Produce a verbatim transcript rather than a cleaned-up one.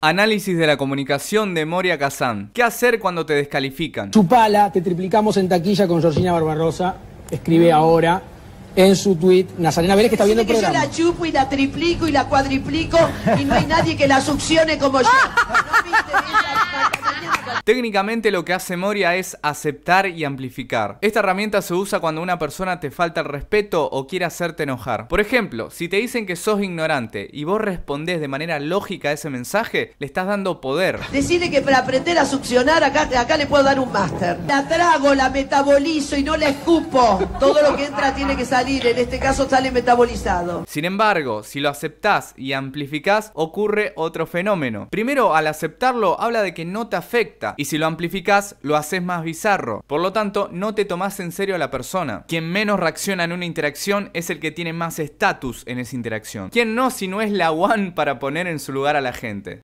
Análisis de la comunicación de Moria Kazan. ¿Qué hacer cuando te descalifican? Chupala, te triplicamos en taquilla con Georgina Barbarosa. Escribe ahora en su tweet Nazarena Vélez, que está viendo el programa. Yo la chupo y la triplico y la cuadriplico y no hay nadie que la succione como yo. Técnicamente lo que hace Moria es aceptar y amplificar. Esta herramienta se usa cuando una persona te falta el respeto o quiere hacerte enojar. Por ejemplo, si te dicen que sos ignorante y vos respondés de manera lógica a ese mensaje, le estás dando poder. Decirle que para aprender a succionar acá, acá le puedo dar un máster. La trago, la metabolizo y no la escupo. Todo lo que entra tiene que salir, en este caso sale metabolizado. Sin embargo, si lo aceptás y amplificás, ocurre otro fenómeno. Primero, al aceptarlo, habla de que no te afecta. Y si lo amplificás, lo haces más bizarro. Por lo tanto, no te tomás en serio a la persona. Quien menos reacciona en una interacción es el que tiene más estatus en esa interacción. ¿Quién no si no es la one para poner en su lugar a la gente?